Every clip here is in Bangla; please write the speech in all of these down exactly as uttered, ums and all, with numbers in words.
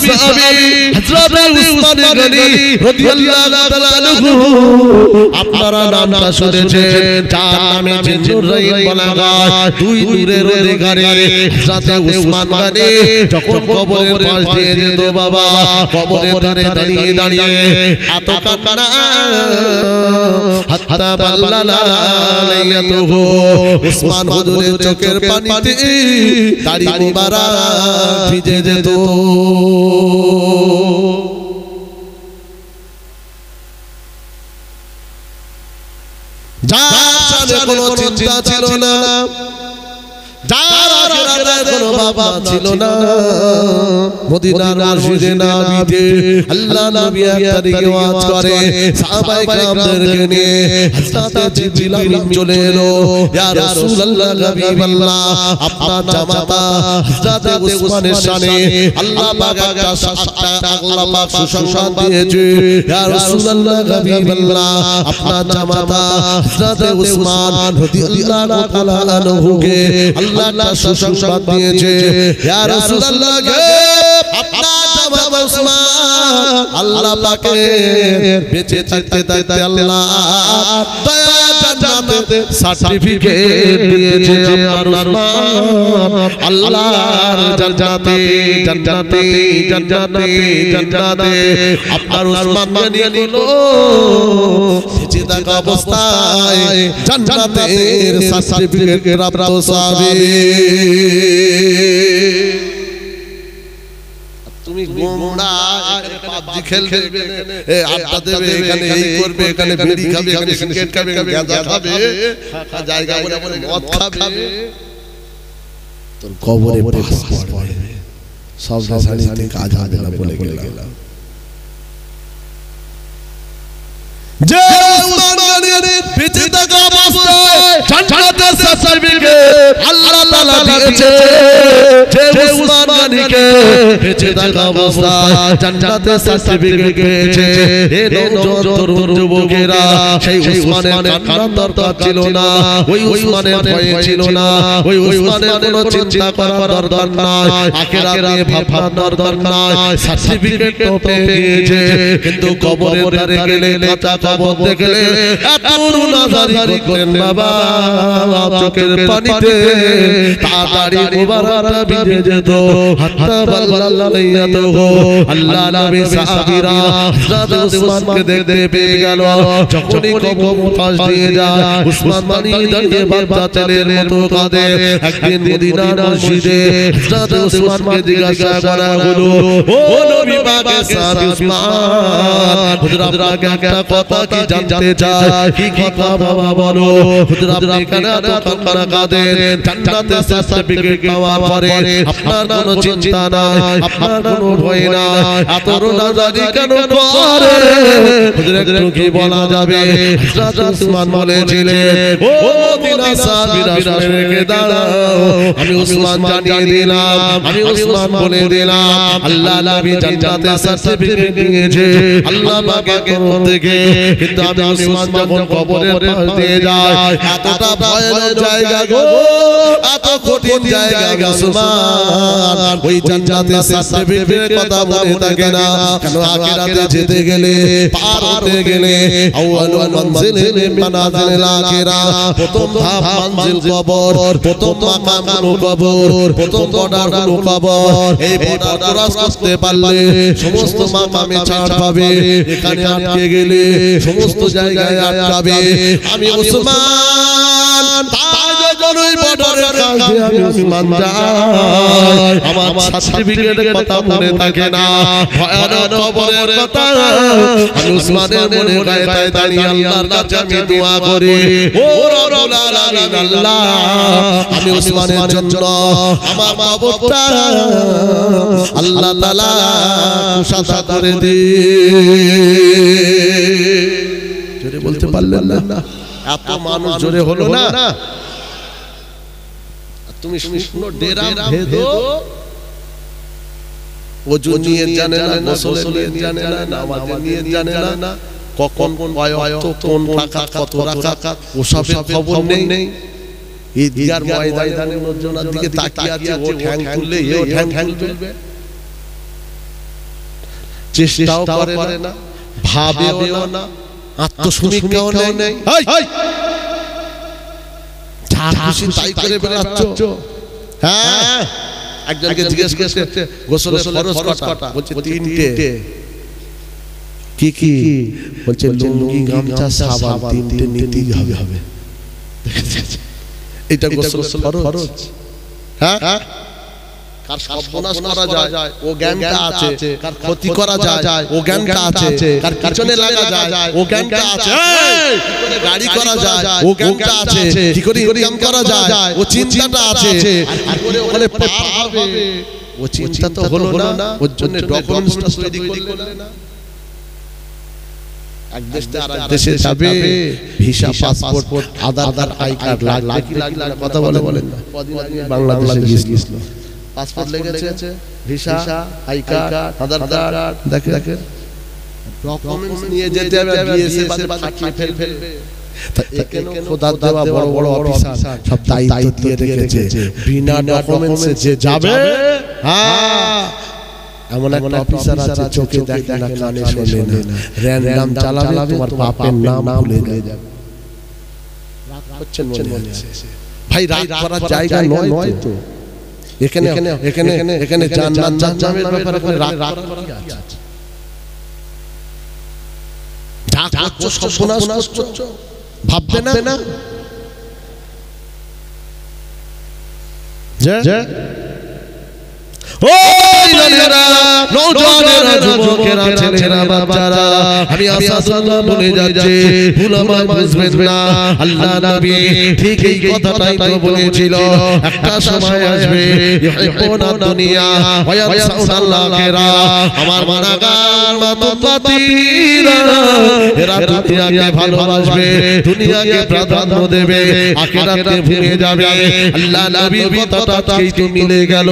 সাহাবী হযরত উসমান গনি রাদিয়াল্লাহু তাআলা আনহু আপনারা নামটা শুনেছেন যার নামে জিন্নুরাইন বলা হয় দুই নূরের অধিকারী হযরত উসমান গনি যখন কবরের পাশ দিয়ে যেত বাবা কবরের ধারে দাঁড়িয়ে দাঁড়িয়ে এত কান্না হাত্তা বাল্লালা আলাইয়াতুহু উসমান হুজুরের চোখের পানিতে দাড়ি মুবারক ভিজে যেত যার সাথে কোনো চিন্তা ছিল না যার আখিরাতে কোনো বাবা ছিল না মদিনার মসজিদে নববীতে আল্লাহ নবী এক তারিখে ওয়াজ করে সাহাবায়ে কেরামদেরকে নিয়ে হযরত জিবরিল আমিন চলে এলো ইয়া রাসূলুল্লাহ হাবিবাল্লাহ আপনার জামাতা হযরত উসমানের শানে আল্লাহ পাক একটা শাস্তা আল্লাহ পাক সুসংবাদ দিয়েছে ইয়া রাসূলুল্লাহ হাবিবাল্লাহ আপনার জামাতা হযরত উসমান রাদিয়াল্লাহু তাআলা আনহুকে আল্লাহ একটা সুসংবাদ দিয়েছে ইয়া রাসূলুল্লাহ আপনার জামাতা উসমান আল্লাহ পাকের বেঁচে থাকতে থাকতে আল্লাহ দয়া জান্নাতে সার্টিফিকেট দিয়েছে আপনার উসমান আল্লাহর জান্নাতে জান্নাতে জান্নাতে জান্নাতে আপনার উসমান নিয়ে নিল বেঁচে থাকা অবস্থায় জান্নাতের সার্টিফিকেট প্রাপ্ত সাহাবী তুমি গোমড়া এখানে পাবজি খেলবে এ আড্ডা দেবে এখানে এই করবে এখানে বিড়ি খাবে এখানে সিগারেট খাবে গাঁজা খাবে জায়গা বলে বলে মদ খাবে তোর কবরে পাস পড়বে সব রাসায়নিক কাজ হবে না বলে গেলাম যে উসমান গনির বেঁচে থাকা অবস্থায় জান্নাতের সার্টিফিকেট আল্লাহ তাআলা দিয়েছে যে উসমান গনিকে বেঁচে থাকা অবস্থায় জান্নাতের সার্টিফিকেট পেয়েছে এ নওজোয়ান তরুণ যুবকেরা সেই উসমানের কান্নার দরকার ছিল না ওই উসমানের ভয় ছিল না ওই উসমানের কোনো চিন্তা করার দরকার নাই আখিরাতে ভাবনার দরকার নাই সার্টিফিকেট তো পেয়েছে কিন্তু কবরের ধারে গেলে কাঁচা কবর দেখলে এত নাজারি করেন বাবা চোখের পানিতে তাড়াতাড়ি মুবারকটা ভিজে যেত হাত্তা বাল্লালাইয়াতুহু আল্লাহ নবী সাহাবীরা হযরত উসমানকে দেখতে পেয়ে গেল যখনই কবর পাশ দিয়ে যায় উসমান মানি দাঁড়িয়ে বাচ্চা ছেলের মতো কাঁদে একদিন মদিনার মসজিদে হযরত উসমানকে জিজ্ঞাসা করা হলো ও নবী পাকের সাহাবী উসমান হুজুর আপনাকে একটা কথা কি জানতে চাই কি কথা বাবা বলো হুজুর আপনি কেন এত কান্না কাঁদেন জান্নাতের সার্টিফিকেট পাওয়ার পরে আপনার কোনো চিন্তা নাই আপনার কোনো ভয় নাই এত রোনাজারি কেন করে হুজুর একটু কি বলা যাবে হযরত উসমান বলেছিলেন ও মদিনা সাহাবীরা শুনে রেখে দাঁড়াও আমি উসমান জানিয়ে দিলাম আমি উসমান বলে দিলাম আল্লাহ নবী জান্নাতের সার্টিফিকেট দিয়েছে আল্লাহ পাকের তরফ থেকে কিন্তু আমি উসমান যখন কবরের পাশ দিয়ে যাই এতটা ভয়ানক জায়গা গো এত কঠিন জায়গা গো উসমান ওই জান্নাতের সার্টিফিকেটের কথা মনে থাকে না কেন আখিরাতে যেতে গেলে পার হতে গেলে আউয়ালুল মানজিল মানাজিল আখিরা প্রথম ধাপ মানজিল কবর প্রথম মাকাম কবর প্রথম বর্ডার কবর এই বর্ডার ক্রস করতে পারলে সমস্ত মাকামে ছাড় পাবে এখানে আটকে গেলে সমস্ত জায়গায় আটকাবে আমি উসমান তাই যখন ওই বর্ডারের কাছে আমি উসমান যাই আমার সার্টিফিকেটের কথা মনে থাকে না ভয়ানক কবরের কথা আমি উসমানের মনে গায়ে তাই দাঁড়িয়ে আল্লাহর কাছে আমি দোয়া করি ও রব্বুল আলামিন আল্লাহ আমি উসমানের জন্য আমার কবরটা আল্লাহ তাআলা কুশাদা করে দে জোরে বলতে পারলেন না এত মানুষ জোরে হলো না তুমি শুকনো ডেরা ভেদো ওযু নিয়ে জানে না গোসল নিয়ে জানে না নামাজ নিয়ে জানে না কখন কোন ওয়াক্ত কোন রাকাত কত রাকাত ওসবের খবর নেই ঈদগার ময়দানে লোকজনের দিকে তাকিয়ে আছে ও ঠ্যাং তুললে এও ঠ্যাং তুলবে চেষ্টাও করে না, ভাবেও না, আত্মসমীক্ষাও নেই। যা খুশি তাই করে বেড়াচ্ছ। হ্যাঁ, একজনকে জিজ্ঞেস করতে গোসলের ফরজ কটা? বলছে তিনটে। কি কি? বলছে লুঙ্গি, গামছা, সাবান, তিনটে নিতেই হবে। এটা গোসলের ফরজ। হ্যাঁ, কার সর্বনাশ করা যায় ও জ্ঞানটা আছে, কার ক্ষতি করা যায় ও জ্ঞানটা আছে, কার পিছনে লাগা যায় ও জ্ঞানটা আছে, কি করে গাড়ি করা যায় ও জ্ঞানটা আছে, কি করে ইনকাম করা যায় ও চিন্তাটা আছে, আর করে ওখানে পার হবে ও চিন্তা তো হলো না। ওর জন্য ডকুমেন্টসটা তৈরি করলে না, এক দেশ থেকে আরেক দেশে যাবে, visa, passport, Aadhaar card, I card লাগবে কি লাগবে না, কথা বলে বলেন না। কদিন আগে বাংলাদেশে গিয়েছিল, পাসপোর্ট লেগেছে, visa, I card, Aadhaar card, দেখে দেখে ডকুমেন্টস নিয়ে যেতে হবে, বিএসএ ফাটিয়ে ফেল ফেলবে। এখানে খোদা দেওয়া বড় বড় অফিসার সব দায়িত্ব দিয়ে রেখেছে, বিনা ডকুমেন্টসে যে যাবে, হ্যাঁ এমন একটা অফিসার আছে চোখে দেখে না, কানে শোনে না, র‍্যান্ডম চালাবে, তোমার পাপের নাম ভুলে যাবে। রাগ করছেন মনে হচ্ছে ভাই, রাগ করার জায়গা নয় তো। এখানে এখানে এখানে জান্নাত জাহান্নামের ব্যাপারে কোনো রাগ করার কি আছে? রাগ করছো, সর্বনাশ করছো, ভাববে না যে ওই নারীরা, নওজওয়ানেরা, যুবকেরা, ছেলেরা, বাচ্চারা, আমি আসাদুল্লাহ বলে যাচ্ছি, ভুলামা বুঝবেন না। আল্লাহ নবী ঠিক এই কথাটাই তো বলেছিল, একটা সময় আসবে ইউহিব্বুনা দুনিয়া ওয়া ইয়ানসাউনা আখিরা। আমার মানাগার মাতুবাতিরা, এরা দুনিয়াকে ভালোবাসবে, দুনিয়াকে প্রাধান্য দেবে, আখিরাতকে ভুলে যাবে। আল্লাহ নবীর কথাটা ঠিক তো মিলে গেল।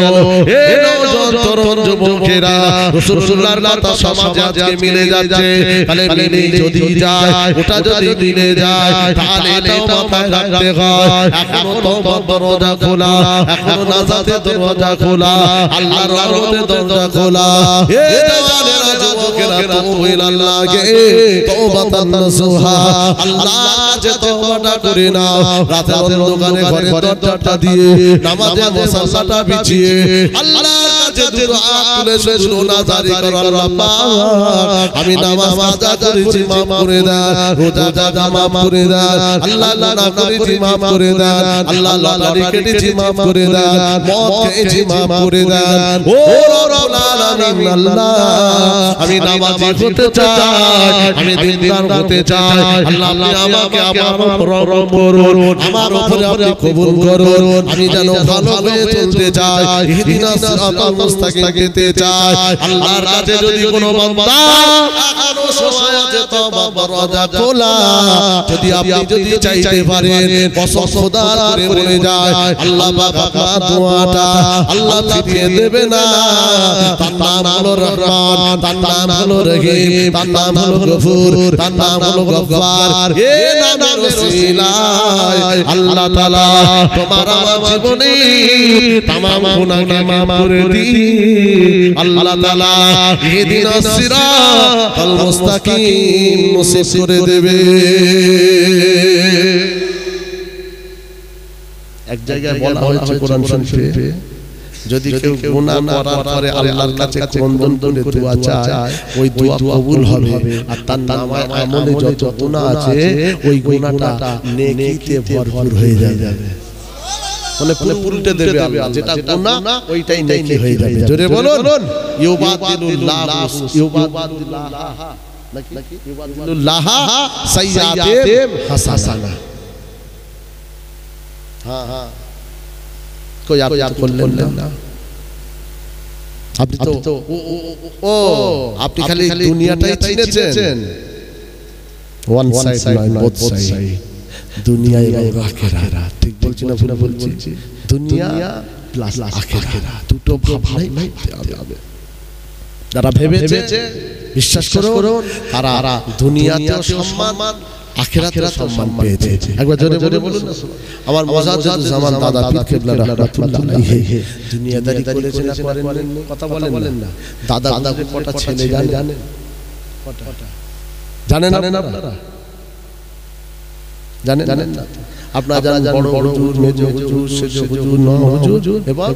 তরুণ যুবকেরা, রাসূলুল্লাহর কথা সমাজে আজকে মিলে যাচ্ছে। তাহলে মিলে যদি যায়, ওটা যদি মিলে যায়, তাহলে এটাও মাথায় রাখতে হয়, এখনো তওবার দরজা খোলা, এখনো নাজাতের দরজা খোলা, আল্লাহর রহমতের দরজা খোলা। এ জওয়ানেরা, যুবকেরা, তওবা ইলাল্লাহকে তওবাতান নাসুহা, আল্লাহ যে তওবাটা করে নাও, রাতের অন্ধকারে ঘরে দরজাটা দিয়ে, নামাজে মুসাল্লাটা বিছিয়ে, আল্লাহ কাছে দুআ তুলে শুনো না জারি করো, আল্লাহ পাক আমি নামাজ কাজা করেছি মাফ করে দাও, রোজা জাজা মাফ করে দাও, আল্লাহ নানা করেছি মাফ করে দাও, আল্লাহ লটারি কেটেছি মাফ করে দাও, মদ খেয়েছি মাফ করে দাও। ও রব্বুল আলামিন, আল্লাহ আমি নামাজি হতে চাই, আমি দিনদার হতে চাই, আল্লাহ আপনি আমাকে আমার উপর রহম করুন, আমার উপরে আপনি কবুল করুন, আমি যেন ভালো হয়ে চলতে চাই, ইহদিনাস সিরাতাল মুস্তাকিম পেতে চাই। আল্লাহর কাছে যদি কোনো বান্দা এখনো সময় আছে, তওবা দরজা খোলা, যদি আপনি যদি চাইতে পারেন, কসম খোদার করে বলে যায়, আল্লাহ পাক আপনার দোয়াটা আল্লাহ ফিরিয়ে দেবে না। তার নাম হলো রহমান, তার নাম হলো রহিম, তার নাম হলো গফুর, তার নাম হলো গফফার। এই নামের ওসিলায় আল্লাহ তাআলা তোমার আমার জীবনে तमाम गुनाहকে maaf করে দিন। আল্লাহ তাআলা ইহদিনাস সিরাতাল মুস্তাকিম নসিব করে দেবে। এক জায়গায় বলা হয়েছে কোরআন শরীফে, যদি কেউ গুনাহ করার পরে আল্লাহর কাছে ক্রন্দন করে দোয়া চায়, ওই দোয়া কবুল হবে, আর তার নামায় আমলে যত গুনাহ আছে ওই গুনাহটা নেকিতে ভরপুর হয়ে যাবে। মানে পুরোটা দেবে আল্লাহ, যেটা গুনাহ ওইটাই নেকি হয়ে যাবে। জোরে বলুন ইউবাদিলুল্লাহ ইউবাদিলুল্লাহ নাকি ইউবাদিলুল্লাহ সাইয়্যাতিম হাসানা। হ্যাঁ হ্যাঁ कोई आप याद कर लेना। আপনি তো ও আপনি খালি দুনিয়াটাই চিনেছেন, ওয়ান সাইড নয় বোথ সাইড, দুনিয়া এবং আখিরাত। ঠিক বলছি না ভুল বলছি? দুনিয়া প্লাস আখিরাত দুটো ভাবনাই ভাবতে হবে। যারা ভেবেছে বিশ্বাস করুন, তারা দুনিয়াতেও সম্মান আখিরাতের সম্মান পেয়েছে। একবার জোরে জোরে বলুন না। আমার মুজাদ্দিদ জামান দাদা পীর কেবলা রাহমাতুল্লাহ আলাইহি দুনিয়াদারি করেছেন না করেন কথা বলেন না। দাদা দাদা কটা ছেলে জানেন? কটা জানেন আপনারা? জানেন জানেন না? আপনারা জানেন বড় বড় হুজুর, মেজ হুজুর, সেজ হুজুর, ন হুজুর এবং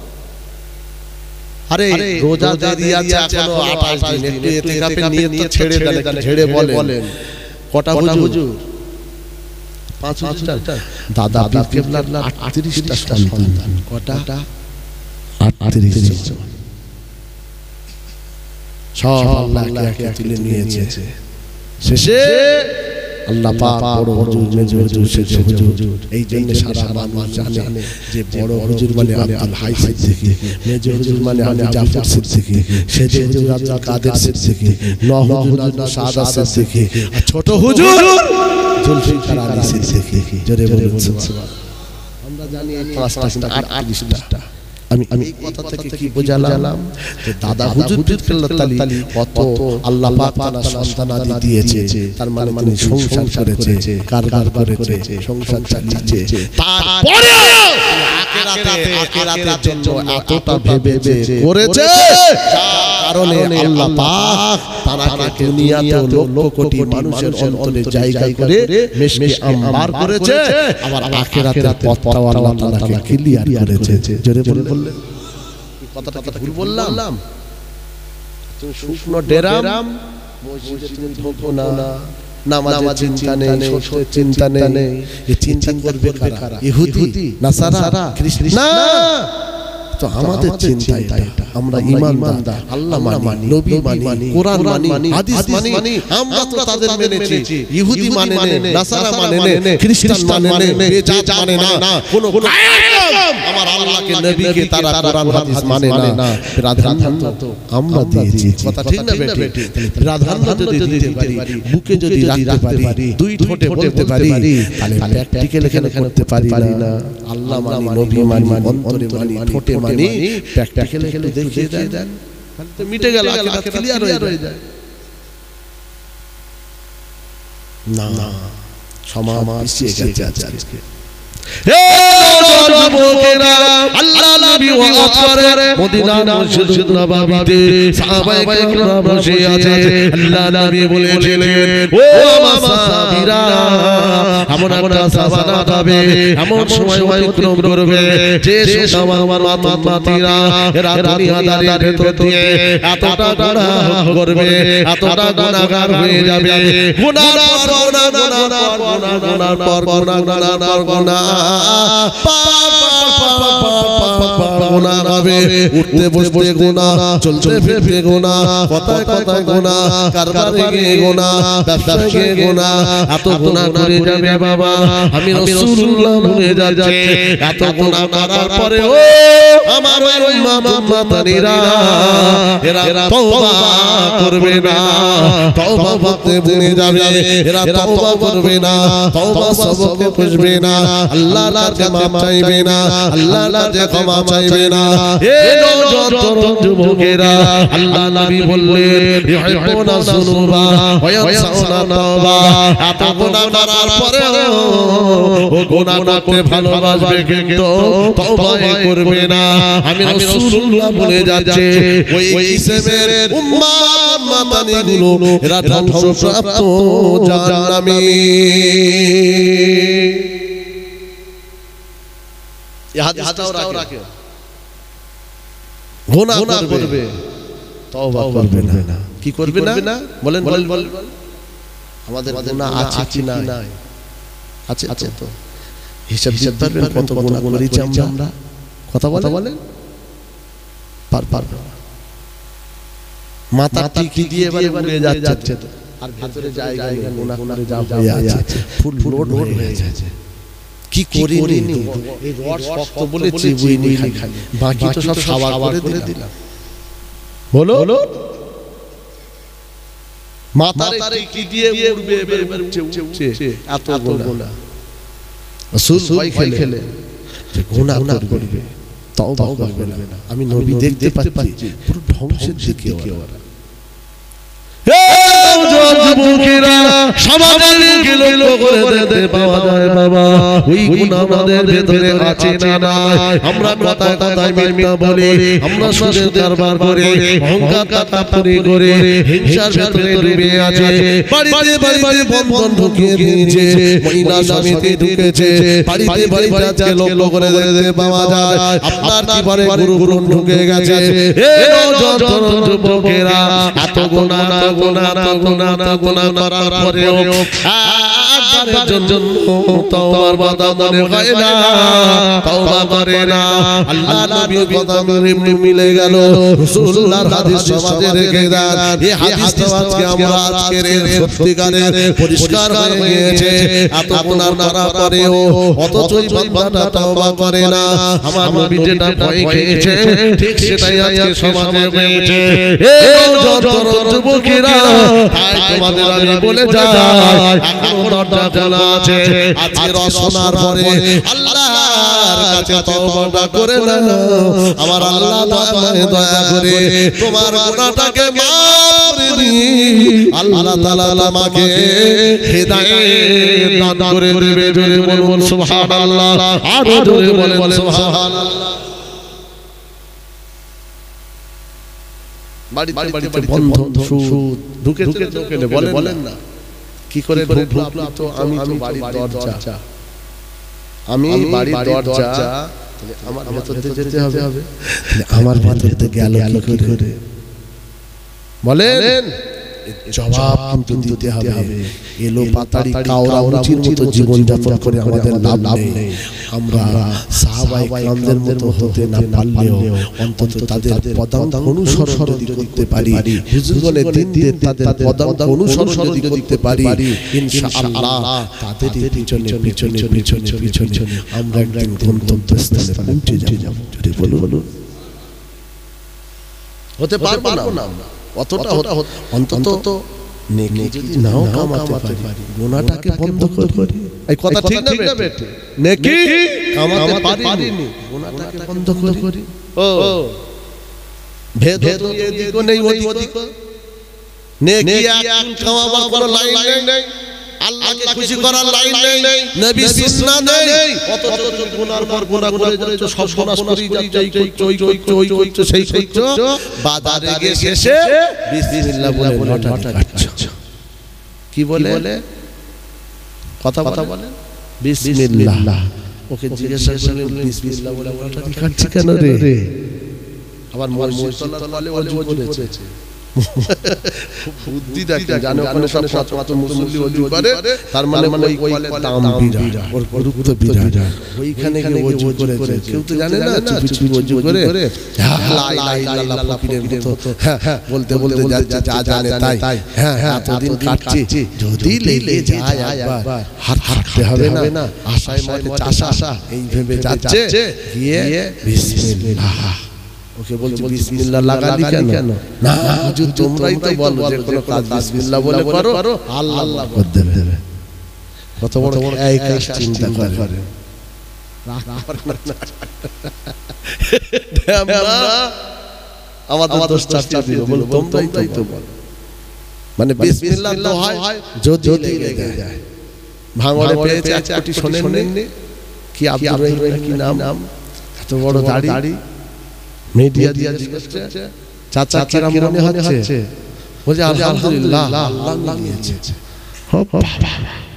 আরে রোজা দেরি আছে এখনো আঠাশ দিন, একটু ইতিকাফের নিয়ত তো ছেড়ে দেন, ছেড়ে বলেন কটা হুজুর? পাঁচ হুজুর। দাদা পীর কেবলার আটত্রিশটা সন্তান। কটা? আটত্রিশ জন। সব আল্লাহ একে একে তুলে নিয়েছে। শেষে আল্লাহ পাক বড় হুজুর, মেজ হুজুর, সেজ হুজুর, এই জন্য সারা মানুষ জানে যে বড় হুজুর মানে আব্দুল হাই সিদ্দিকী, মেজ হুজুর মানে আলী জাফর সিদ্দিকী, সেজ হুজুর আব্দুল কাদের সিদ্দিকী, ন হুজুর সাদা সিদ্দিকী, আর ছোট হুজুর জুলফিকার আলী সিদ্দিকী। জোরে বলুন সুবহানাল্লাহ। আমরা জানি এই পাঁচটা আর আটত্রিশটা। আমি আমি এই কথা থেকে কি বোঝালাম যে দাদা হুজুর পীর কেবলা তালি কত আল্লাহ পাক তাআলা সন্তান আদি দিয়েছে, তার মানে মানে সংসার করেছে, কারবার করেছে, সংসার চালিয়েছে। তারপরে আখিরাতে আখিরাতের জন্য এতটা ভেবে করেছে কারণে আল্লাহ পাক তাকে দুনিয়াতে লক্ষ কোটি মানুষের অন্তরে জায়গা করে মেশকে আম্বার করেছে, আবার আখিরাতের পথটাও আল্লাহ তাআলা ক্লিয়ার করেছে। জোরে বললেন কথাটা কি ভুল বললাম? তুমি শুকনো ডেরাম মসজিদে তুমি ঢোকো না, নামাজের চিন্তা নেই, সত্যের চিন্তা নেই, এই চিন্তা করবে কারা? ইহুদি, নাসারা, খ্রিস্টান? না, তো আমাদের চিন্তা এটা। আমরা ঈমানদার, আল্লাহ মানি, নবী মানি, কোরআন মানি, হাদিস মানি। আমরা তো তাদের মেনেছি। ইহুদি মানে না, নাসারা মানে না, খ্রিস্টান মানে না, বেজাত মানে না, কোন আমার আল্লাহকে নবীকে তারা কোরআন হাদিস মানে না। প্রাধান্য তো আমরা দিয়েছি। কথা ঠিক না বেটি? প্রাধান্য যদি দিতে পারি, বুকে যদি রাখতে পারি, দুই ঠোঁটে বলতে পারি, তাহলে প্র্যাকটিক্যাল এখানে করতে পারি না। আল্লাহ মানি, নবী মানি, অন্তরে মানি, ঠোঁটে মানি, প্র্যাকটিক্যাল একটু দেখিয়ে দেন, তো মিটে গেল, আখিরাত ক্লিয়ার হয়ে যায়। না না, সমাজ পিছিয়ে গেছে আজকে। হে যুবকেরা, আল্লাহ নবী ওয়াজ করে মদিনার মসজিদ নববীতে সাহাবায়ে কেরাম বসে আছে। আল্লাহ নবী বলেছিলেন, ও আমার সাহাবীরা, এমন একটা সাবানা পাবে, এমন সময় অতিক্রম করবে যে সময় আমার মাতারা এরা দুনিয়াদারির ভেতর দিয়ে এতটা গুনাহ করবে, এতটা গুনাহগার হয়ে যাবে, গুনাহ পর গুনাহ, গুনাহ পর গুনাহ, গুনাহ গুনাহ গুনাহ হবে, উঠতে বসতে গুনাহ, চলতে ফিরতে গুনাহ, কথায় কথায় গুনাহ, কারবারে গিয়ে গুনাহ, ব্যবসায় গিয়ে গুনাহ, এত গুনাহ করে যাবে বাবা, আমি রাসূলুল্লাহ ভুলে যাচ্ছি। এত গুনাহ করার পরে ও আমার ওই উম্মতরা এরা তওবা করবে না, তওবা করতে ভুলে যাবে, এরা তওবা করবে না, তওবা সবকে খুঁজবে না, আল্লাহর কাছে মাপ চাইবে না, আল্লাহর কাছে ক্ষমা চাইবে না। এ নওজোয়ান যুবকেরা, আল্লাহ নবী বললেন, ইউহিবুনা যুনুবা ওয়া ইয়ানসাউনা তাওবা। এত গুনাহ করার পরে ও গুনাহ করতে ভালোবাসবে কিন্তু তওবা করবে না। আমি রাসূলুল্লাহ বলে যাচ্ছে, ওই ইসমের উম্মাত মাতানিগুলো এরা ধ্বংসপ্রাপ্ত জাহান্নামী। এই হাদিসটাও রাখো, গুনাহ করবে তওবা করবে না। কি করবে না? বলেন বলেন, আমাদের গুনাহ আছে কি নাই? আছে আছে তো, হিসাব দিতে পারবেন কত গুনাহ করেছি আমরা? কথা বলেন, পার পার মাথা টিকি দিয়ে এবারে উড়ে যাচ্ছে তো, আর ভিতরে জায়গা নেই, গুনাহ করে যা হয়ে আছে, ফুল লোড হয়ে যাচ্ছে। কি করিনি, এই রড শক্ত বলে চিবুইনি খাই, বাকি তো সব সাওয়া করে দিলাম। বলো মাথারে কি দিয়ে উড়বে, এবার উঠছে এত গুনাহ। রাসূল ভয় খেলে যে গুনাহ করবে তওবা করবে না। আমি নবী দেখতে পাচ্ছি পুরো ধ্বংসের দিকে ওরা। হে যুবকেরা সমাজের মুখে লক্ষ্য করে দেখতে পাওয়া যায় বাবা ওই গুণ আমাদের ভেতরে আছে না নাই আমরা কথায় কথায় মিথ্যা বলি আমরা সুদের কারবার করে অহংকার তাকাপুরি করে হিংসার ভেতরে ডুবে আছে বাড়িতে বাড়িতে বন্ধন ঢুকিয়ে দিয়েছে মহিলা সমিতি ঢুকেছে বাড়িতে বাড়িতে আজকে লক্ষ্য করে দেখতে পাওয়া যায় আপনার কি বারে গুরু গুরু ঢুকে গেছে এ নওজোয়ান যুবকেরা এত গুনাহ না গুনাহ না গুনাহ না গুনাহ করার পরেও একবারের জন্য তওবার বাদা মনে হয় না তওবা করে না আল্লাহ নবীর কথা মেনে মিলে গেল রাসূলুল্লাহর হাদিস সমাজে রেখে দেন এই হাদিসটা আজকে আমরা আজকের সত্যিকারের পরিষ্কার হয়ে গিয়েছে এত গুনাহ করার পরেও অথচ বান্দাটা তওবা করে না আমার নবী যেটা ভয় খেয়েছে ঠিক সেটাই আজকে সমাজে হয়েছে এ নওজোয়ান যুবকেরা তাই তোমাদের আমি বলে যাই এখনো দরজা খোলা আছে আজকে রসনার পরে আল্লাহর কাছে তওবা করে নাও আমার আল্লাহ দয়া দয়া করে তোমার গুনাহটাকে মাফ করে দিন আল্লাহ তাআলা তোমাকে হিদায়াত দান করে দেবে জোরে বলুন সুবহানাল্লাহ আরো জোরে বলেন সুবহানাল্লাহ বাড়িতে বাড়িতে বন্ধন সুদ ঢুকে ঢুকে বলেন বলেন না কি করে ঢুকলো তো আমি তো বাড়ির দরজা আমি বাড়ির দরজা তাহলে আমার ভেতর দিয়ে যেতে হবে তাহলে আমার ভেতর দিয়ে গেল কি করে বলেন জবাব কিন্তু দিতে হবে এলো পাতাড়ি কাওরা উচির মতো জীবন যাপন করে আমাদের লাভ নেই আমরা সাহাবায়ে কেরামদের মতো হতে না পারলেও অন্তত তাদের পদাঙ্ক অনুসরণ যদি করতে পারি হুজুরগণের দিনদের তাদের পদাঙ্ক অনুসরণ যদি করতে পারি ইনশাআল্লাহ তাদের পিছনে পিছনে পিছনে পিছনে আমরা একদিন গন্তব্যস্থলে পৌঁছে যাব যদি বলুন হতে পারবো না অতটা অন্তত নেকি যদি নাও কামাতে পারি গুনাহটাকে বন্ধ করি এই কথা ঠিক না বেটি নেকি কামাতে পারিনি গুনাহটাকে বন্ধ করি ও ভেদ তো এদিকে নেই ওদিকে নেকি এক কামাবার কোনো লাইন নেই আল্লাহকে খুশি করার লাইন নেই নবী সুন্নাহ নেই অতটা তুমি গুনার পর গুনাহ করে যাচ্ছ সব সনাস করি যাচ্ছ এই কই কই কই কই সেই করছো বাজারে গিয়ে শেষে বিসমিল্লাহ বলে লটারি কাটছ কি বলে কথা কথা বলে বিসমিল্লাহ ওকে জিজ্ঞাসা করলেন বিসমিল্লাহ বলে লটারি কাটছ কেন রে আবার মসজিদের তলে ওযু করেছে বুদ্ধি দেখে জানো ওখানে সব পাঁচ পাঁচ মুসল্লি ওযু করে তার মানে ওই কলের দাম বিরাট ওর গুরুত্ব বিরাট ওইখানে গিয়ে ওযু করেছে কেউ তো জানে না চুপি চুপি ওযু করে লা ইলাহা ইল্লাল্লাহ ফকিরের মতো বলতে বলতে যাচ্ছে যা জানে তাই হ্যাঁ হ্যাঁ এতদিন কাটছি যদি লেগে যায় একবার হাত হাঁটতে হবে না আশায় মনে চাষা এই ভেবে যাচ্ছে গিয়ে বিসমিল্লাহ ওকে বলছি বিসমিল্লাহ লাগালি কেন না হুজুর তোমরাই তো বলো যে কোন কাজ বিসমিল্লাহ বলে করো আল্লাহ করে দেবে কত বড় এই কাজ চিন্তা করে আমরা আমাদের দোষ চাপিয়ে দিব বল তোমরাই তো বলো মানে বিসমিল্লাহ তো হয় যদি লেগে যায় ভাঙড়ে পেয়েছে এক কোটি শোনেননি কি আব্দুর রহিম কি নাম এত বড় দাড়ি মিডিয়া দিয়া জিজ্ঞেস করছে চাচা কিরম মনে হচ্ছে বলে আলহামদুলিল্লাহ আল্লাহ নিয়েছে ও বাবা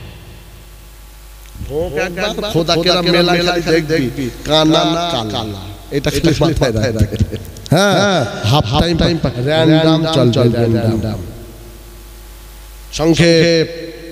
ভোগ একবার খোদা কিরম মেলা খালি দেখবি কানা কালা এটা কি মাথায় রাখে হ্যাঁ হাফ টাইম টাইম র‍্যান্ডম চলবে র‍্যান্ডম সংক্ষেপ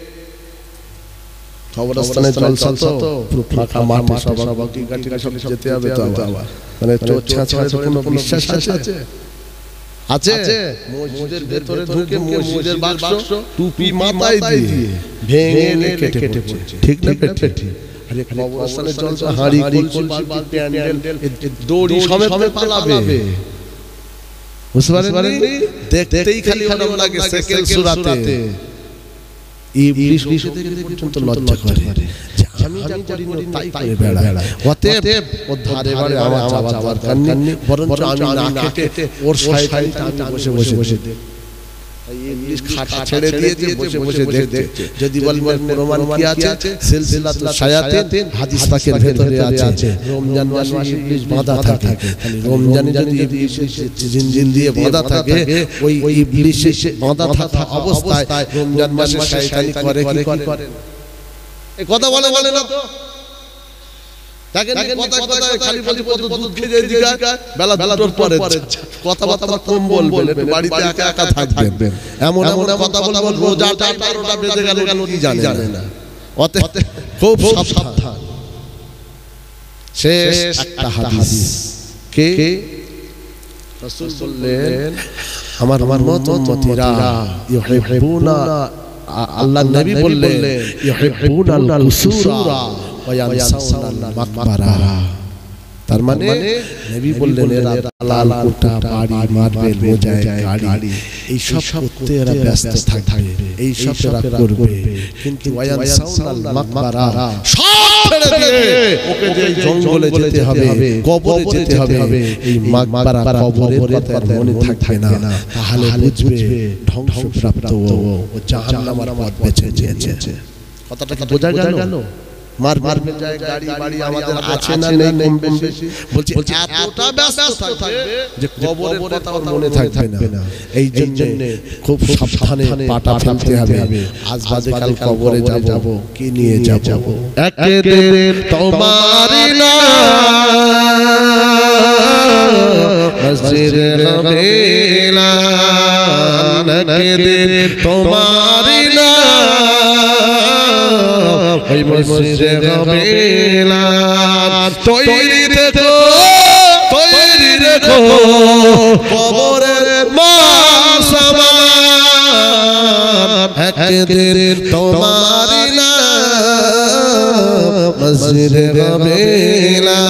খবরস্থানে জলসা তো পুরো ফাঁকা মাঠে সবাইকে গাড়ি সব যেতে হবে তো আবার মানে চোচ্ছা ছাড়া কোনো বিশ্বাস আছে আছে মসজিদের ভিতরে ঢুকে মসজিদের বাক্স টুপি মাথায় দিয়ে ভেঙে কেটে কেটে ঠিক না ঠিক আরে খবরস্থানে জলসা হাড়ি কলসি বালতি প্যান্ডেল দড়ি সমেত পালাবে বুঝতে পারেন দেখতেই খালি ওরকম লাগে সেকেল সূরাতে ইবলিশ বসে থেকে পর্যন্ত লজ্জা করে যে আমি যা করি না তাই করে বেড়ায় অতএব ও ধারে বারে আমার যাওয়ার দরকার নেই বরঞ্চ আমি না কেটে ওর শয়তানিটা আমি বসে বসে বসে ইবলিস খাটা ছেড়ে দিয়েছে বসে বসে দেখছে যদি বলবেন প্রমাণ কি আছে সিলসিলাতুল শায়াতিন হাদিস পাকের ভেতরে আছে রমজান মাসে ইবলিস বাঁধা থাকে খালি রমজানে যদি ইবলিস জিনজিন দিয়ে বাঁধা থাকে ওই ইবলিস বাঁধা থাকা অবস্থায় রমজান মাসে শয়তানি করে কি করে এই কথা বলে বলে না তো দেখেন কথা কথা খালি বলি কত দুধ খেয়ে দিগা বেলা দুটোর পরে কথাবার্তা কম বলবেন বাড়িতে একা একা থাকবেন এমন এমন কথা বলবেন রোজাটা বারোটা বেজে গেল গেল কি জানে না অতএব খুব সাবধান শেষ একটা হাদিস কে রাসূল বললেন আমার আমার উম্মতিরা ইউহিব্বুনা আল্লাহর নবী বললেন ইউহিব্বুনাল কুসুরা ওয়া ইয়ানসাউনাল মাকবারা তার মানে নবী বললেন এরা লাল কোটা বাড়ি মার্বেল মোজায় গাড়ি এই সব করতে এরা ব্যস্ত থাকবে এই সব এরা করবে কিন্তু ওয়া ইয়ানসাউনাল মাকবারা সব ছেড়ে দিয়ে ওকে যে জঙ্গলে যেতে হবে কবরে যেতে হবে এই মাকবারা কবরের কথা মনে থাকবে না তাহলে বুঝবে ধ্বংসপ্রাপ্ত ও জাহান্নামের পথ বেছে নিয়েছে কথাটা কি বোঝা গেল মার মার যায় গাড়ি বাড়ি আমাদের আছে না নেই কম বেশি বলছি এতটা ব্যস্ত থাকবে যে কবরের কথা মনে থাকবে না এই জন্য খুব সাবধানে পাটা ফেলতে হবে আজ বাদে কাল কবরে যাব কি নিয়ে যাব একদিন তোমারই নাম মসজিদে রবিলা একদিন তোমারই ওই মসজিদে রবিলা তৈরি থেকো তৈরি রেখো কবরের মাসামান একদিন তোমারই নাম মসজিদে রবিলা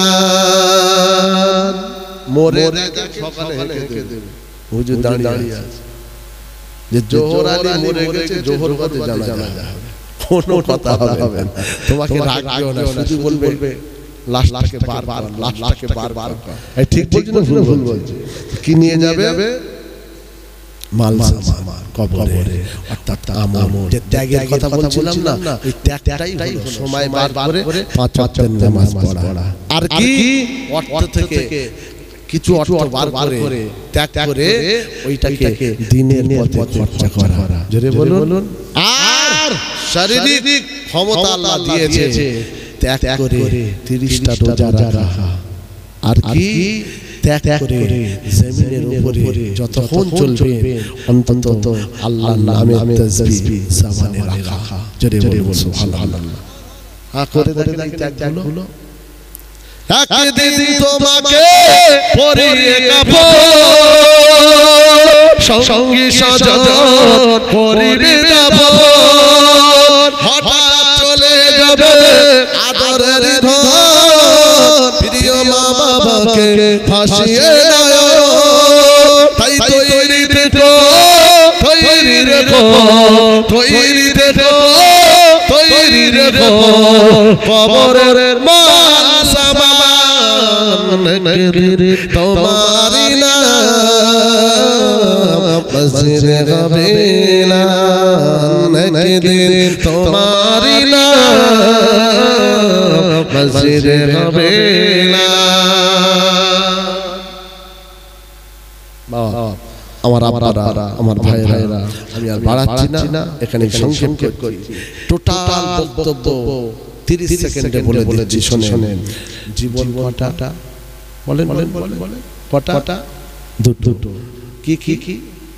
মোরে সকালে হেঁকে দেবে হুজুর দাঁড়িয়ে আছে যে জোহর আলী মরে গেছে জোহর পথে জানা যাবে কোনো কথা হবে না তোমাকে রাখবেও না শুধু বলবে লাশটাকে বারবার লাশটাকে বারবার এই ঠিক বলছি না ভুল বলছি কি নিয়ে যাবে মাল সামান কবরে অর্থাৎ আমল যে ত্যাগের কথা বলছিলাম না ওই ত্যাগটাই সময় বার করে পাঁচ ওয়াক্তের নামাজ পড়া আর কি অর্থ থেকে কিছু অর্থ বার করে ত্যাগ করে ওইটাকে দিনের পথে খরচা করা জোরে বলুন আর শারীরিক ক্ষমতা আল্লাহ দিয়েছে ত্যাগ করে তিরিশটা রোজা রাখা আর কি ত্যাগ করে জমিনের উপরে যতক্ষণ চলবে অন্তত আল্লাহর নামে তাসবিহ জবানে রাখা জোরে বলুন সুবহানাল্লাহ হ্যাঁ করে দেন ত্যাগগুলো একদিন তোমাকে পরিয়ে কাপড় সঙ্গী সাজন করিবে দাপন হঠাৎ চলে যাবে আদরের ধন প্রিয় মা বাবাকে ফাঁসিয়ে নয় তাই তৈরি থেকো তৈরি রেখো তৈরি থেকো তৈরি রেখো কবরের মাল সামান তোমারি নাম মসজিদে রবিলা একদিন তোমারি নাম মসজিদে রবিলা আমার আপনারা আমার ভাইরা আমি আর বাড়াচ্ছি না এখানে সংক্ষেপ করছি টোটাল বক্তব্য তিরিশ সেকেন্ডে বলে দিচ্ছি শুনেন জীবন কটা বলেন বলেন বলেন কটা দুটো কি কি কি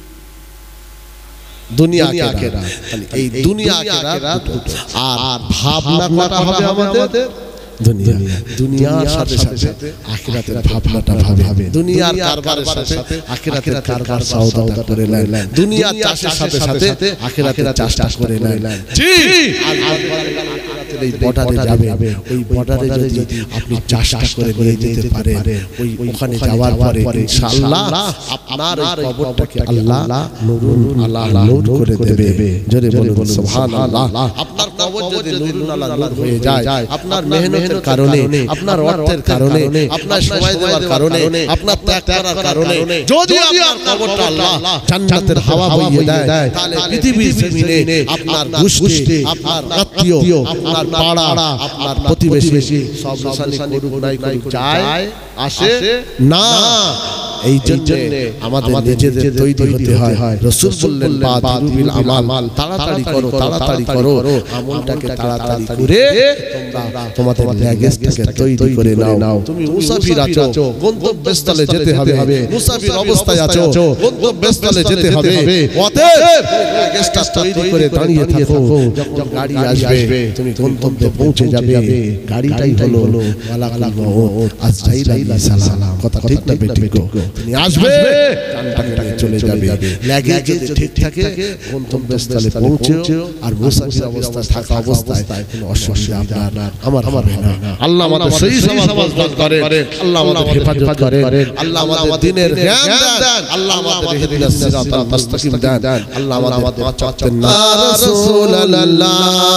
দুনিয়া আখিরা এই দুনিয়া আখিরা আর ভাবনা করা হবে আমাদের দুনিয়া দুনিয়ার সাথে সাথে আখিরাতের ভাবনাটা ভাবে দুনিয়ার কারবারের সাথে আখিরাতের কারবার সওদা করে নেন দুনিয়ার চাষের সাথে সাথে আখিরাতের চাষটা করে নেন জি আর এই বর্ডারে যাবে ওই বর্ডারে যদি আপনি চাষটা করে নিয়ে যেতে পারেন ওই ওখানে যাওয়ার পরে ইনশাআল্লাহ আপনার এই কবরটাকে আল্লাহ নূরুন আল্লাহ নূর করে দেবে জোরে বলুন সুবহানাল্লাহ আপনার কবর যদি নূরুন আল্লাহ নূর হয়ে যায় আপনার মেহনতের কারণে আপনার অর্থের কারণে আপনার সময় দেওয়ার কারণে আপনার ত্যাগ করার কারণে যদি আপনার কবরটা আল্লাহ জান্নাতের হাওয়া বইয়ে দেয় তাহলে পৃথিবীর জমিনে আপনার গোষ্ঠী আপনার আত্মীয় আপনার পাড়া আপনার প্রতিবেশী সব সালি করুক নাই করুক যায় আসে না এই জন্য আমাদের নিজেদের তৈরি হতে হয় রাসূল বললেন বাদিরুল আমাল তাড়াতাড়ি করো তাড়াতাড়ি করো আমলটাকে তাড়াতাড়ি করে তোমরা তোমাদের ল্যাগেজটাকে তৈরি করে নাও তুমি মুসাফির আছো গন্তব্যস্থলে যেতে হবে মুসাফির অবস্থায় আছো গন্তব্যস্থলে যেতে হবে অতএব ল্যাগেজটা তৈরি করে দাঁড়িয়ে থাকো যখন গাড়ি আসবে তুমি গন্তব্যে পৌঁছে যাবে গাড়িটাই হলো মালাকুল মউত আজরাইল আলাইহিস সালাম কথা ঠিক না বেঠিক তিনি আসবে জানটাকে নিয়ে চলে যাবে লাগেজ যদি ঠিক থাকে গন্তব্যস্থলে পৌঁছে আর মুসাফির অবস্থায় থাকা অবস্থায় কোনো অসুবিধা আপনার আমার হবে না আল্লাহ আমাদের সহি সমাজ করেন আল্লাহ আমাদের হেফাজত করেন আল্লাহ আমাদের দ্বীনের জ্ঞান দেন আল্লাহ আমাদের ইহদিনাস সিরাতাল মুস্তাকিম দেন আল্লাহ আমাদের চাচ্ছেন না রাসূলুল্লাহ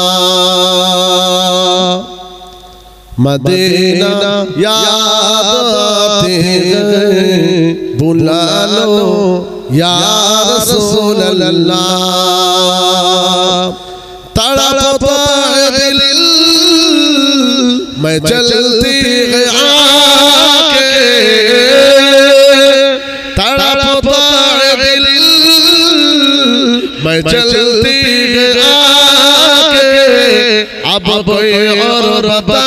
मदीना याद आते हैं बुला लो या रसूल अल्लाह तड़पता है दिल मैं चलती है आके तड़पता है दिल मैं चलती है आके अब कोई और बता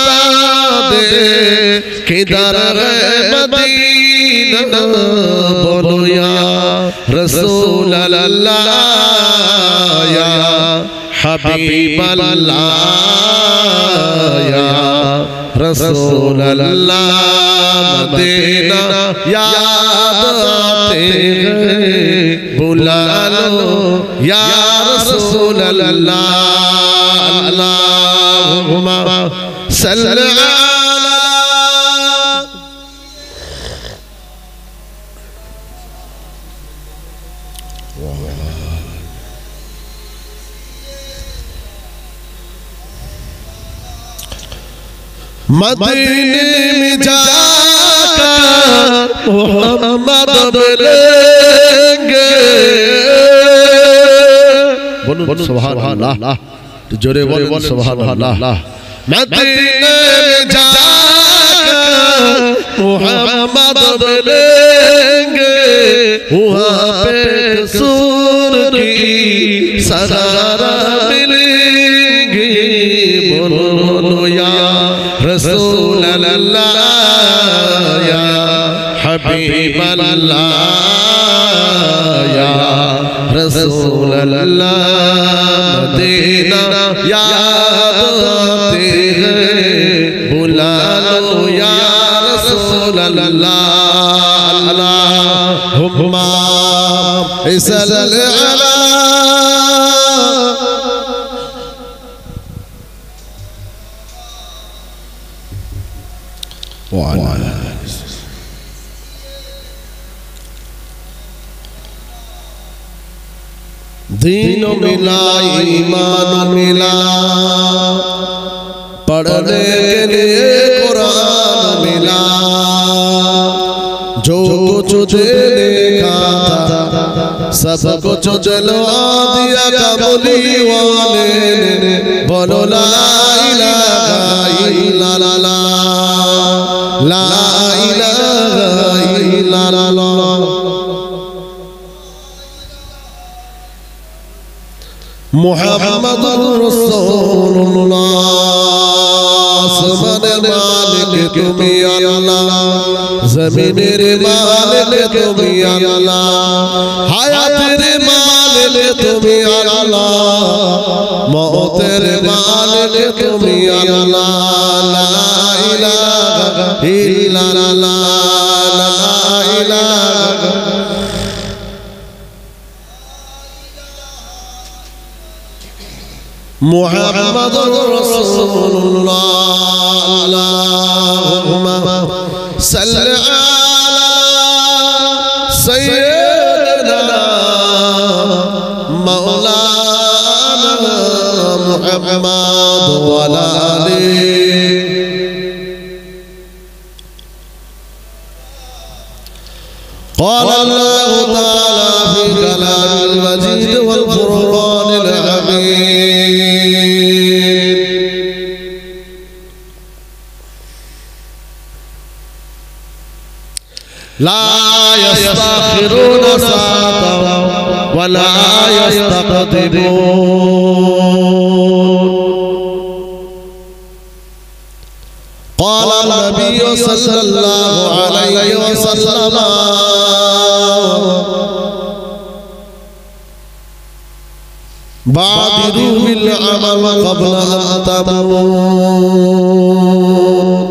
किधर है मदीना बोलो या रसूल अल्लाह या हबीब अल्लाह या रसूल अल्लाह मदीना याद आते हैं बुला लो या रसूल अल्लाह अल्लाहुम्मा सल्ली मदीने में जाकर मोहम्मद मिलेंगे बोलो सुभान अल्लाह जोरे बोलो सुभान अल्लाह मदीने में जाकर मोहम्मद मिलेंगे वहाँ पे सूर की सरारा मिलेंगी बोलो या रसूल अल्लाह या हबीब अल्लाह या रसूल अल्लाह मदीना याद आते हैं बुला लो या रसूल अल्लाह अल्लाहुम्मा सल्ली अला दीन मिला ईमान मिला पढ़ने के लिए कुरान मिला जो कुछ देने का था सब कुछ दिलवा दिया कबूली वाले ने बोलो ला इलाहा इल्लल्लाह ला इलाहा इल्लल्लाह मुहम्मदुर रसूलुल्लाह आसमाনের মালিক তুমি আল্লাহ জমিনের মালিক তুমি আল্লাহ হায়াতের মালিক তুমি আল্লাহ মওতের মালিক তুমি আল্লাহ লা ইলাহা ইল্লাল্লাহ লা ইলাহা মুহাম্মাদুর রাসূলুল্লাহ আল্লাহুম্মা সাল্লি আলা সাইয়্যিদিনা মাওলানা মুহাম্মাদ ওয়া আলা আলিহি قال الله تعالى في كلام المجيد والفرقان الحميد لا يستأخرون ساعة ولا يستقدمون قال النبي صلى الله عليه وسلم بادروا بالعمل قبل أن تموت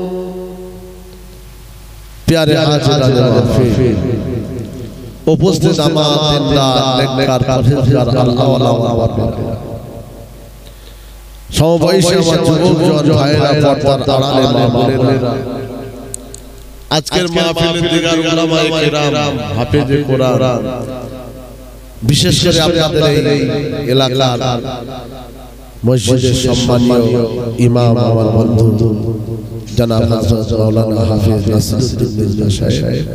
प्यारे हाजिरान महफिल उपस्थित আমার দিনদার নেককার পরহেজগার আল্লাহ ওয়ালা সমবয়সী আমার যুবক জন ভাইরা পর্দার আড়ালে মা বোনেরা আজকের মাহফিলে দিগার উলামায়ে কেরাম হাফেজে কোরআন বিশেষ করে আপনাদের এই এলাকার মসজিদের সম্মানীয় ইমাম আমার বন্ধু জনাব হযরত মাওলানা হাফেজ নাসিরউদ্দিন মির্জা সাহেব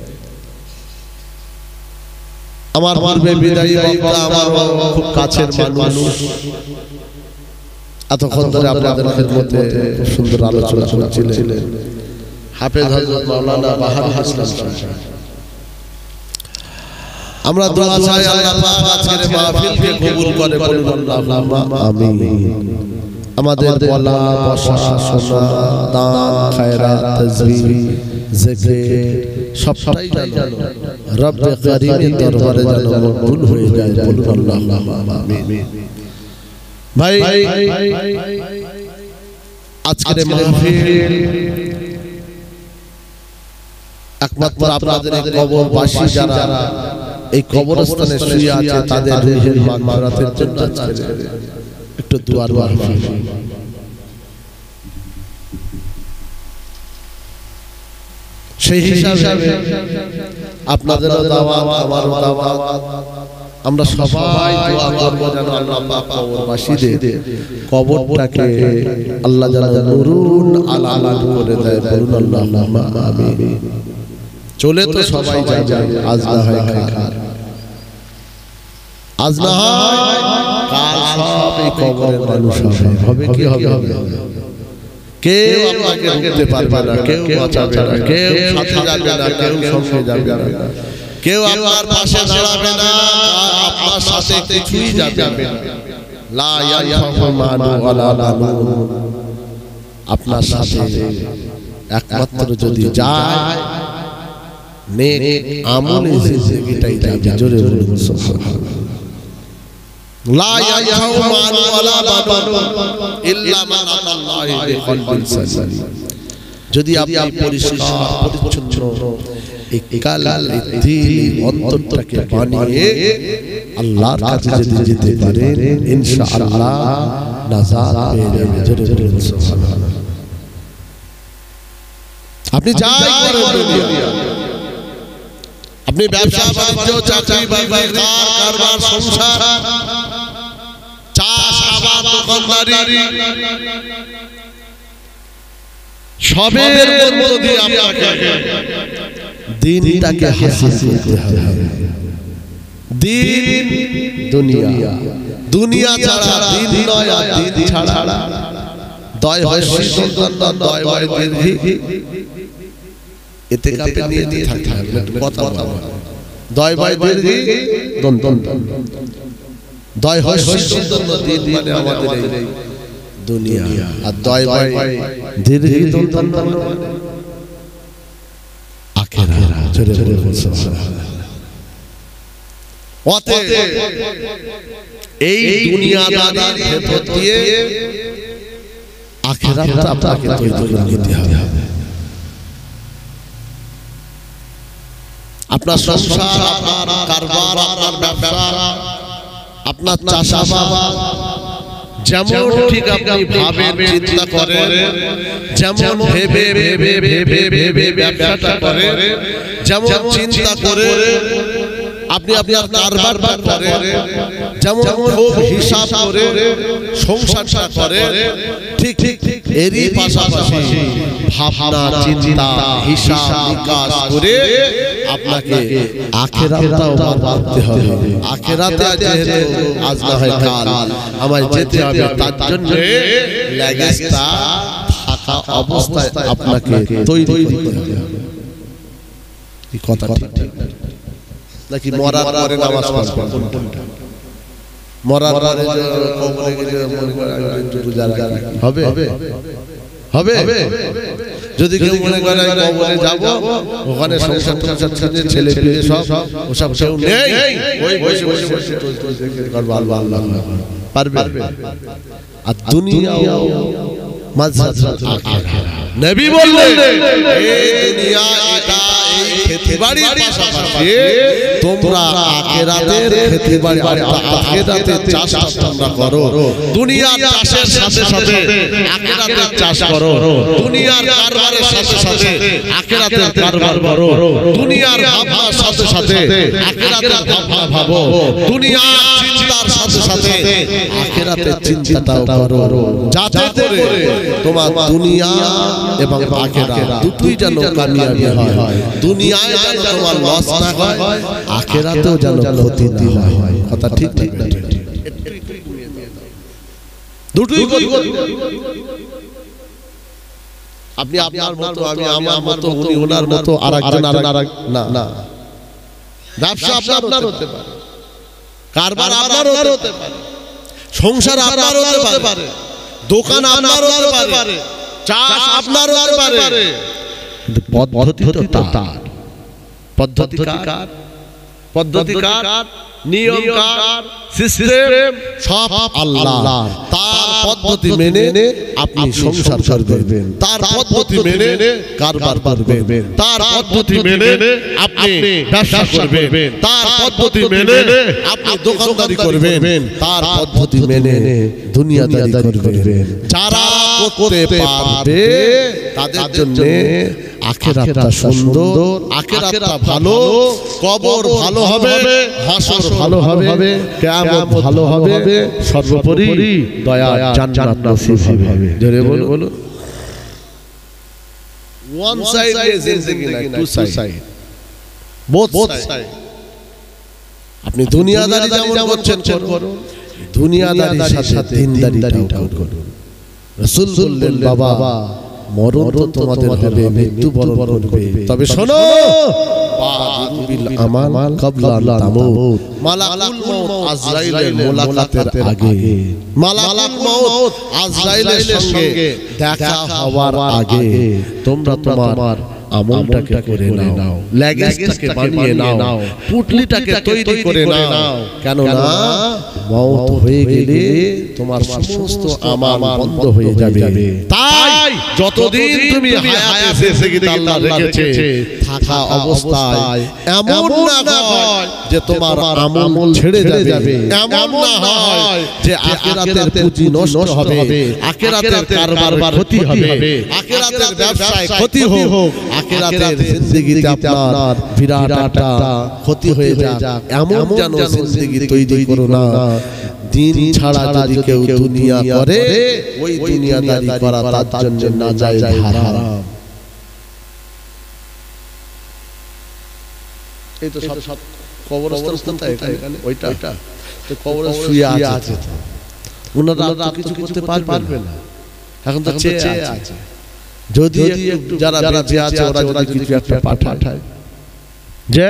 আমার পূর্বে বিদায়ী বক্তা আমার খুব কাছের মানুষ এতক্ষণ ধরে আপনাদের খেদমতে সুন্দর আলোচনা করছিলেন হাফেজ হযরত মাওলানা বাহারুল ইসলাম সাহেব আমরা দোয়া চাই আল্লাহ পাক আজকের মাহফিলকে কবুল করে বলুন আল্লাহুম্মা আমিন আমাদের বলা বসা শোনা দান খায়রাত তাজবিহ জিকির সবটাই যেন রব্বে কারীমের দরবারে যেন কবুল হয়ে যায় বলুন আল্লাহুম্মা আমিন ভাই আজকের মাহফিল একমাত্র আপনাদের এই কবরবাসী যারা এই কবরস্থানে শুয়ে আছে তাদের রূহের মাগফিরাতের জন্য আজকে একটু দুআর মাহফিল সেই হিসাবে আপনাদেরও দাওয়াত আমারও দাওয়াত আমরা সবাই দোয়া করব যেন আল্লাহ পাক কবরবাসীদের কবরটাকে আল্লাহ যেন নুরুন আলা আলা করে দেয় বলুন আল্লাহুম্মা আমিন চলে তো সবাই যাবে আজ না হয় কাল আজ না হয় কাল সব এই কবরের মানুষ হবে হবে কি হবে কেউ আপনাকে রুখতে পারবে না কেউ বাঁচাবে না কেউ সাথে যাবে না কেউ সঙ্গে যাবে না কেউ আপনার পাশে দাঁড়াবে না আপনার সাথে কিছুই যাবে না লা ইয়ানফাউ মালু ওয়ালা বানুন আপনার সাথে একমাত্র যদি যায় নেক আমলে জিন্দেগিটাই যাবে জোরে বলুন সুবহানাল্লাহ লা ইয়ানফাউ মালু ওয়ালা বানুন ইল্লা মান আতাল্লাহি বিকলবিন সালিম যদি আপনি পরিষ্কার পরিচ্ছন্ন ইকালাল দিল অন্তরটাকে বানিয়ে আল্লাহর কাছে যদি যেতে পারেন ইনশাআল্লাহ নাজাত পেয়ে যাবেন জোরে বলুন সুবহানাল্লাহ আপনি যাই করেন দুনিয়া আপনি ব্যবসা বাণিজ্য চাকরি বাকরি কারবার সংসার চাষ আবাদ দোকানদারি সবের মধ্য দিয়ে আপনাকে দিনটাকে হাসিল করতে হবে দিন দুনিয়া দুনিয়া ছাড়া দিন নয় আর দিন ছাড়া দয় হয় সন্তান দয় হয় দীর্ঘি এতে কাপে নিয়ে দিয়ে থাকতে হবে কথা বলা দয় হয় দীর্ঘি দন দন দয় হয় সন্তান দিন মানে আমাদের এই দুনিয়া আর দয় হয় দীর্ঘি দন দন আখিরাত জোরে বলুন সুবহানাল্লাহ অতএব এই দুনিয়াদারির ভেতর দিয়ে আখিরাতটা আপনাকে তৈরি করে নিতে হবে আপনার সংসার আপনার কারবার আপনার ব্যবসা আপনার চাষাবাদ যেমন ঠিক আপনি ভাবেন চিন্তা করেন, যেমন ভেবে ভেবে ভেবে ভেবে ব্যবসাটা করেন, যেমন চিন্তা করে আপনি আপনার কারবারটা করেন, যেমন খুব হিসাব করে সংসারটা করেন, ঠিক ঠিক এরই পাশাপাশি ভাবনা চিন্তা হিসাব নিকাশ করে আপনাকে আখিরাতটাও ভাবতে হবে। আখিরাতে যেহেতু আজ না হয় কাল আমায় যেতে হবে, তার জন্য লাগেজটা থাকা অবস্থায় আপনাকে তৈরি করতে হবে। এই কথা ঠিক নাকি মরার পরে নামাজ পড়বেন? মরার পরে কবরে গেলে হবে হবে হবে যদি কেউ মনে করে কবরে যাব, ওখানে সংসার সংসার ছেলে পেলে সব ওসব কেউ নেই, ওই বসে বসে বসে করবে আল্লাহ আল্লাহ পারবে? আর দুনিয়া মাযহাব আখিরাত নবী বললেন এই দুনিয়া এটা এই খেতবাড়ির পাশাপাশি তোমরা আখিরাতের খেতবাড়ি আখিরাতের চাষ তোমরা করো। দুনিয়ার চাষের সাথে সাথে আখিরাতের চাষ করো, দুনিয়ার কারবারের সাথে সাথে আখিরাতের কারবার করো, দুনিয়ার ভাবনার সাথে সাথে আখিরাতের ভাবনা ভাবো, দুনিয়ার চিন্তার সাথে সাথে আখিরাতের চিন্তাটাও করো, যাতে করে তোমার দুনিয়া এবং আখিরাত দুটোই যেন কামিয়াবি হয়। দুনিয়ায় যেন তোমার লস না হয়, আখিরাতেও যেন ক্ষতি না হয়। কথা ঠিক ঠিক না? দুটোই আপনি আপনার মতো, আমি আমার মতো, উনি ওনার মতো, আরেকজন আরেক না না। ব্যবসা আপনার হতে পারে, কারবার আপনার হতে পারে, সংসার আপনার হতে পারে, দোকান আপনার হতে পারে, চাষ আপনার হতে পারে, পদ্ধতি তো তার। পদ্ধতি কার? পদ্ধতি কার? নিয়ম কার? সিস্টেম সব আল্লাহ। তার পদ্ধতি মেনে আপনি সংসার করবেন, তার পদ্ধতি মেনে কারবার করবেন, তার পদ্ধতি মেনে আপনি ব্যবসা করবেন, তার পদ্ধতি মেনে আপনি দোকানদারি করবেন, তার পদ্ধতি মেনে দুনিয়াদারি করবেন। যারা করতে পারবে তাদের জন্য আখিরাতটা সুন্দর, আখিরাতটা ভালো, কবর ভালো হবে, হাসর ভালো হবে, কিয়ামত ভালো হবে, সর্বোপরি দয়া জান্নাত নসিব হবে। জোরে বলো। ওয়ান সাইড জিন্দেগি না, টু সাইড, বোথ সাইড। আপনি দুনিয়াদারি যেমন করছেন করুন, দুনিয়াদারির সাথে সাথে দিনদারিটাও করুন। রাসূল বললেন বাবা মরণ তো তোমাদের হবে, মৃত্যু বরণ করবে, তবে শোনো বাদিল আমাল ক্বাবলা তামুত, মালাকুল মউত আজরাইলের মুলাকাতের আগে, মালাকুল মউত আজরাইলের সঙ্গে দেখা হওয়ার আগে তোমরা তোমার আমলটাকে করে নাও, লাগেজটাকে বানিয়ে নাও, পুটলিটাকে তৈরি করে নাও, কেন না মওত হয়ে গেলে তোমার সমস্ত আমাল বন্ধ হয়ে যাবে। তাই যতদিন তুমি হায়াতে জিন্দেগি আল্লাহ রেখেছে, থাকা অবস্থায় এমন না হয় যে তোমার আমল ছেড়ে যাবে, এমন না হয় যে আখিরাতের পুঁজি নষ্ট হবে, আখিরাতের কারবার ক্ষতি হবে, আখিরাতের ব্যবসায় ক্ষতি হোক, আখিরাতের জিন্দেগিতে আপনার বিরাট একটা ক্ষতি হয়ে যাক, এমন যেন জিন্দেগি তৈরি করো না। দিন ছাড়া যদি কেউ দুনিয়া করে, ওই দুনিয়াদারি করা তার জন্য নাজায়েজ হারাম। এই তো সব সব কবরস্থান এখানে ওইটা তো কবরে শুয়ে আছে, ওনারা আর কিছু করতে পারবে না, এখন তো চেয়ে আছে। যদি একটু যারা বেঁচে আছে ওরা যদি কিছু একটা পাঠায়, যে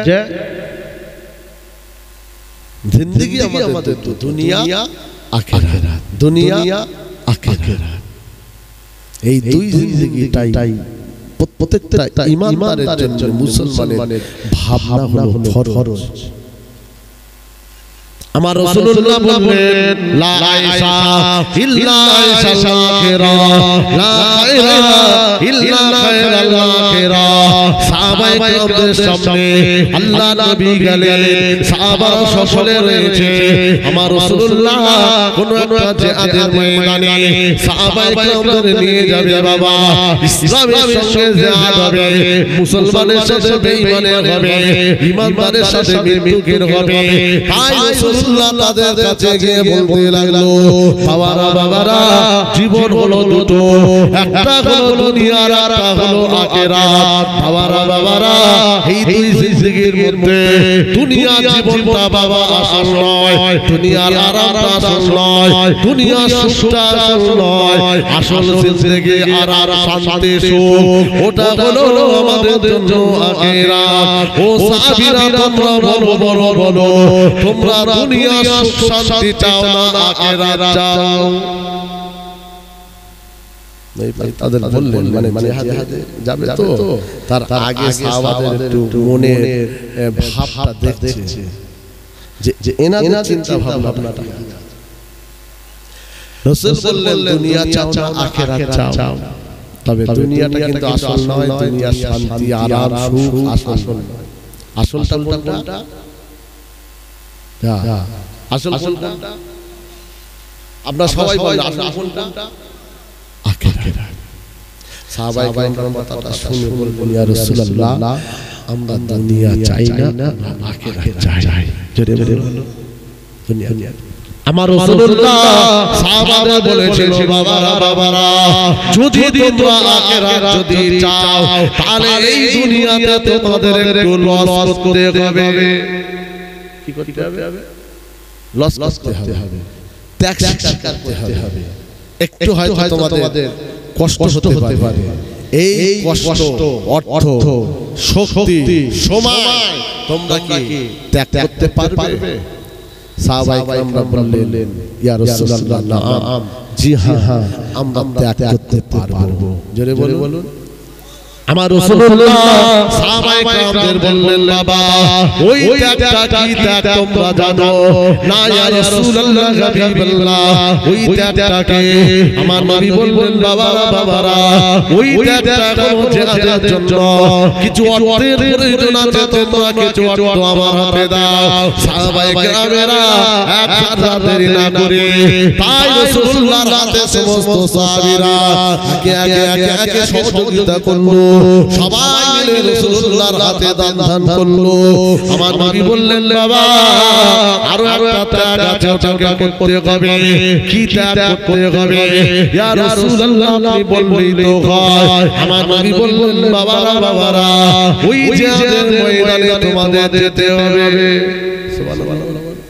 জিন্দেগি আমাদের তো দুনিয়া আখিরাত, দুনিয়া আখিরাত, এই দুই জিন্দেগিটাই প্রত্যেকটা ঈমানদারের জন্য, মুসলমানের ভাবনা হলো ফরজ। আমার রাসূলুল্লাহ বললেন লা আয়েশা ইল্লা আয়েশাল আখিরা লা ইলাহা ইল্লা খায়রাল আখিরা সাহাবায়ে কেরামদের সামনে আল্লাহ নবী গেলেন সাহাবারা সকলে রয়েছে আমার রাসূলুল্লাহ কোন একটা জিহাদের ময়দানে সাহাবায়ে কেরামদের নিয়ে যাবে বাবা ইসলামের সঙ্গে জিহাদ হবে মুসলমানের সাথে বেঈমানের হবে ঈমানদারের সাথে মৃত্যুকের হবে তাই রাসূলুল্লাহ তাদের কাছে গিয়ে বলতে লাগলো বাবারা বাবারা জীবন হলো দুটো একটা হলো দুনিয়া আর একটা হলো আখিরাত বাবারা বাবারা এই দুই জিন্দেগির মধ্যে দুনিয়া জীবনটা বাবা আসল নয় দুনিয়ার আরামটা আসল নয় দুনিয়া সুখটা আসল নয় আসল জিন্দেগি আর আর শান্তি সুখ ওটা হলো আমাদের জন্য আখিরাত ও সাহাবীরা তোমরা বলো বলো বলো তোমরা দুনিয়া সুখ শান্তি চাও না আখিরাত চাও তাদের বললেন মানে মানে জিহাদে যাবে তো তার আগে সাহাবাদের একটু মনে ভাবটা দেখছে যে যে এনাদের চিন্তা ভাবনাটা রাসূল বললেন দুনিয়া চাও না আখিরাত চাও তবে দুনিয়াটা কিন্তু আসল নয় দুনিয়া শান্তি আরাম সুখ আসল নয় আসলটা কোনটা হ্যাঁ আসল কোনটা আপনারা সবাই বলেন আসল কোনটা আখিরাত সাহাবায়ে কেরাম কথাটা শুনে বললেন ইয়া রাসূলুল্লাহ আমরা দুনিয়া চাই না আখিরাত চাই জোরে বলো দুনিয়া আমার রাসূলুল্লাহ সাহাবারা বলেছিল বাবারা বাবারা যদি তোমরা আখিরাত যদি চাও তাহলে এই দুনিয়াতে তোমাদের একটু লস করতে হবে কি করতে হবে লস করতে হবে ত্যাগ স্বীকার করতে হবে একটু হয়তো তোমাদের কষ্ট হতে পারে এই কষ্ট অর্থ শক্তি সময় তোমরা কি ত্যাগ করতে পারবে সাহাবায়ে কেরামরা বললেন ইয়া রাসূলুল্লাহ নাম জি হ্যাঁ আমরা ত্যাগ করতে পারবো জোরে বলুন আমার রাসূলুল্লাহ সাহাবায়ে কেরামদের বললেন বাবা ওই ত্যাগটা কি ত্যাগ তোমরা জানো না ইয়া রাসূলুল্লাহ হাবিবাল্লাহ ওই ত্যাগটাকে আমার নবী বললেন বাবা বাবারা ওই ত্যাগটা কোন জিহাদের জন্য কিছু অর্থের প্রয়োজন আছে তোমরা কিছু অর্থ আমার হাতে দাও সাহাবায়ে কেরামেরা এক হাজার দেরি না করে তাই রাসূলুল্লাহর হাতে সমস্ত সাহাবীরা আগে আগে আগে আগে সহযোগিতা করলো সবাই মিলে রাসূলুল্লাহর হাতে দান দান করলো আমার নবী বললেন বাবা আরো একটা ত্যাগ আছে ওটাকে করতে হবে কি ত্যাগ করতে হবে ইয়া রাসূলুল্লাহ আপনি বললেই তো হয় আমার নবী বললেন বাবারা বাবারা ওই জিহাদের ময়দানে তোমাদের যেতে হবে সুবহানাল্লাহ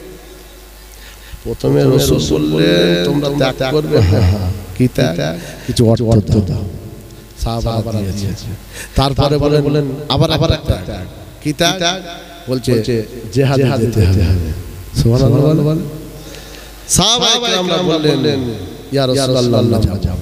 প্রথমে রাসূল বললেন তোমরা ত্যাগ করবে কি ত্যাগ কিছু অর্থ দাও সাহাবারা দিয়েছে তারপরে বলেন আবার আবার একটা কি ত্যাগ বলছে জিহাদে যেতে হবে সুবহানাল্লাহ বলেন সাহাবায়ে কেরামরা বললেন ইয়া রাসূলুল্লাহ যাব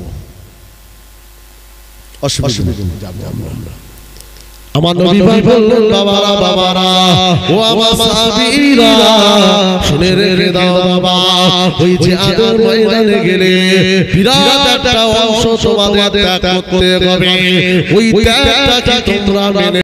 অসুবিধা যাব আমরা আমার নবী বললেন বাবারা বাবারা ও আমার সাহাবীরা শুনে রেখে দাও বাবা ওই জিহাদের ময়দানে গেলে বিরাট একটা অংশ তোমাদের ত্যাগ করতে হবে ওই ত্যাগটা কি তোমরা মেনে